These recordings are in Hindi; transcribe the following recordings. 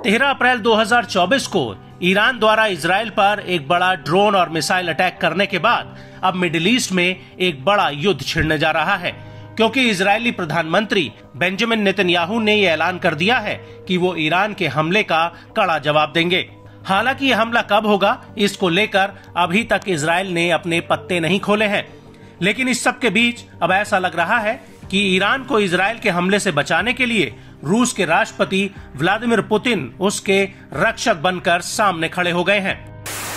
13 अप्रैल 2024 को ईरान द्वारा इजराइल पर एक बड़ा ड्रोन और मिसाइल अटैक करने के बाद अब मिडिल ईस्ट में एक बड़ा युद्ध छिड़ने जा रहा है, क्योंकि इजरायली प्रधानमंत्री बेंजामिन नेतन्याहू ने यह ऐलान कर दिया है कि वो ईरान के हमले का कड़ा जवाब देंगे। हालांकि यह हमला कब होगा, इसको लेकर अभी तक इजराइल ने अपने पत्ते नहीं खोले हैं। लेकिन इस सब के बीच अब ऐसा लग रहा है कि ईरान को इजराइल के हमले से बचाने के लिए रूस के राष्ट्रपति व्लादिमीर पुतिन उसके रक्षक बनकर सामने खड़े हो गए हैं।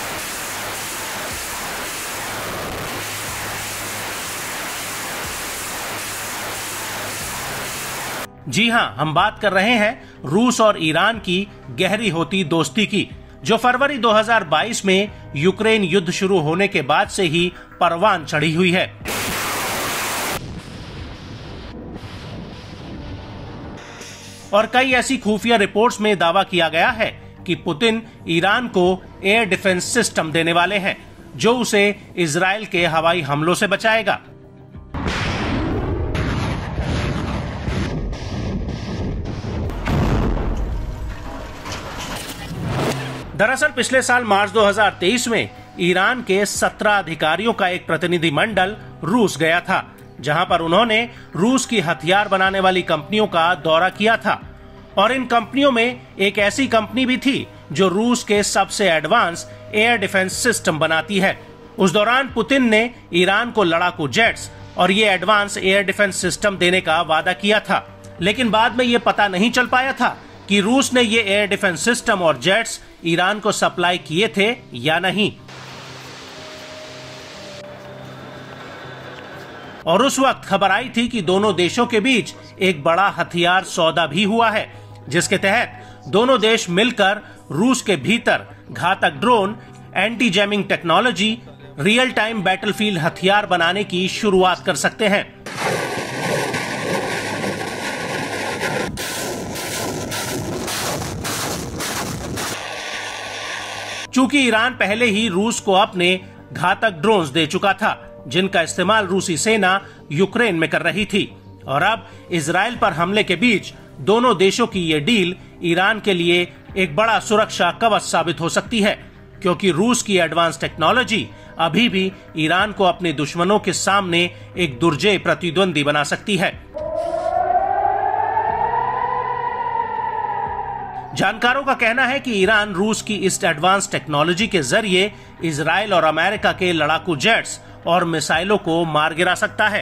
जी हां, हम बात कर रहे हैं रूस और ईरान की गहरी होती दोस्ती की, जो फरवरी 2022 में यूक्रेन युद्ध शुरू होने के बाद से ही परवान चढ़ी हुई है। और कई ऐसी खुफिया रिपोर्ट्स में दावा किया गया है कि पुतिन ईरान को एयर डिफेंस सिस्टम देने वाले हैं, जो उसे इजराइल के हवाई हमलों से बचाएगा। दरअसल पिछले साल मार्च 2023 में ईरान के 17 अधिकारियों का एक प्रतिनिधिमंडल रूस गया था, जहां पर उन्होंने रूस की हथियार बनाने वाली कंपनियों का दौरा किया था। और इन कंपनियों में एक ऐसी कंपनी भी थी जो रूस के सबसे एडवांस एयर डिफेंस सिस्टम बनाती है। उस दौरान पुतिन ने ईरान को लड़ाकू जेट्स और ये एडवांस एयर डिफेंस सिस्टम देने का वादा किया था, लेकिन बाद में ये पता नहीं चल पाया था कि रूस ने ये एयर डिफेंस सिस्टम और जेट्स ईरान को सप्लाई किए थे या नहीं। और उस वक्त खबर आई थी कि दोनों देशों के बीच एक बड़ा हथियार सौदा भी हुआ है, जिसके तहत दोनों देश मिलकर रूस के भीतर घातक drone, anti jamming technology, real time battlefield हथियार बनाने की शुरुआत कर सकते हैं। चूंकि ईरान पहले ही रूस को अपने घातक ड्रोन्स दे चुका था, जिनका इस्तेमाल रूसी सेना यूक्रेन में कर रही थी, और अब इजराइल पर हमले के बीच दोनों देशों की ये डील ईरान के लिए एक बड़ा सुरक्षा कवच साबित हो सकती है, क्योंकि रूस की एडवांस टेक्नोलॉजी अभी भी ईरान को अपने दुश्मनों के सामने एक दुर्जय प्रतिद्वंदी बना सकती है। जानकारों का कहना है कि ईरान रूस की इस एडवांस टेक्नोलॉजी के जरिए इजराइल और अमेरिका के लड़ाकू जेट्स और मिसाइलों को मार गिरा सकता है।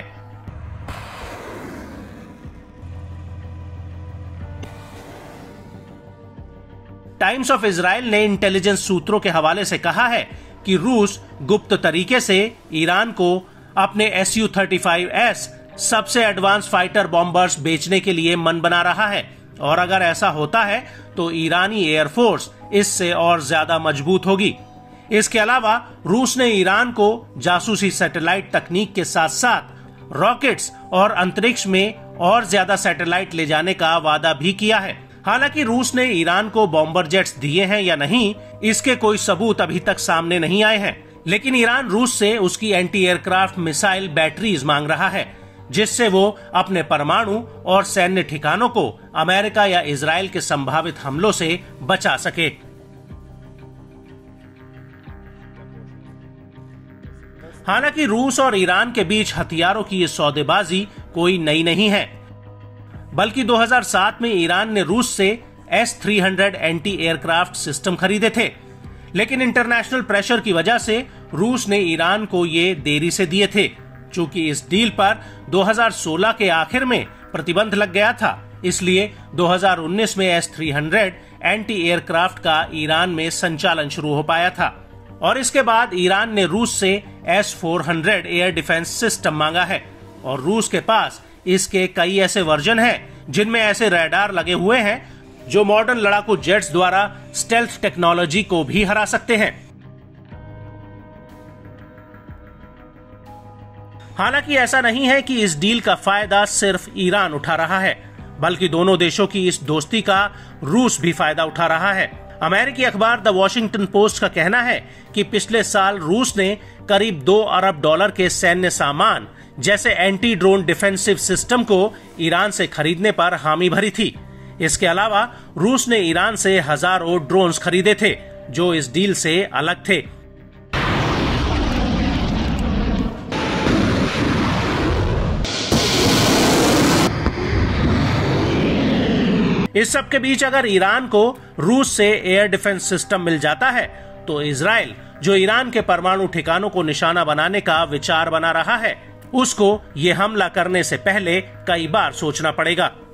टाइम्स ऑफ इजराइल ने इंटेलिजेंस सूत्रों के हवाले से कहा है कि रूस गुप्त तरीके से ईरान को अपने Su-35S सबसे एडवांस फाइटर बॉम्बर्स बेचने के लिए मन बना रहा है, और अगर ऐसा होता है तो ईरानी एयरफोर्स इससे और ज्यादा मजबूत होगी। इसके अलावा रूस ने ईरान को जासूसी सैटेलाइट तकनीक के साथ साथ रॉकेट्स और अंतरिक्ष में और ज्यादा सैटेलाइट ले जाने का वादा भी किया है। हालांकि रूस ने ईरान को बॉम्बर जेट्स दिए हैं या नहीं, इसके कोई सबूत अभी तक सामने नहीं आए हैं, लेकिन ईरान रूस से उसकी एंटी एयरक्राफ्ट मिसाइल बैटरीज मांग रहा है, जिससे वो अपने परमाणु और सैन्य ठिकानों को अमेरिका या इजराइल के संभावित हमलों से बचा सके। हालांकि रूस और ईरान के बीच हथियारों की ये सौदेबाजी कोई नई नहीं है, बल्कि 2007 में ईरान ने रूस से S-300 एंटी एयरक्राफ्ट सिस्टम खरीदे थे, लेकिन इंटरनेशनल प्रेशर की वजह से रूस ने ईरान को ये देरी से दिए थे। चूंकि इस डील पर 2016 के आखिर में प्रतिबंध लग गया था, इसलिए 2019 में S-300 एंटी एयरक्राफ्ट का ईरान में संचालन शुरू हो पाया था। और इसके बाद ईरान ने रूस से S-400 एयर डिफेंस सिस्टम मांगा है, और रूस के पास इसके कई ऐसे वर्जन हैं जिनमें ऐसे रडार लगे हुए हैं जो मॉडर्न लड़ाकू जेट्स द्वारा स्टेल्थ टेक्नोलॉजी को भी हरा सकते हैं। हालांकि ऐसा नहीं है कि इस डील का फायदा सिर्फ ईरान उठा रहा है, बल्कि दोनों देशों की इस दोस्ती का रूस भी फायदा उठा रहा है। अमेरिकी अखबार द वॉशिंगटन पोस्ट का कहना है कि पिछले साल रूस ने करीब $2 अरब के सैन्य सामान जैसे एंटी ड्रोन डिफेंसिव सिस्टम को ईरान से खरीदने पर हामी भरी थी। इसके अलावा रूस ने ईरान से हजारों ड्रोन्स खरीदे थे जो इस डील से अलग थे। इस सब के बीच अगर ईरान को रूस से एयर डिफेंस सिस्टम मिल जाता है तो इजराइल, जो ईरान के परमाणु ठिकानों को निशाना बनाने का विचार बना रहा है, उसको ये हमला करने से पहले कई बार सोचना पड़ेगा।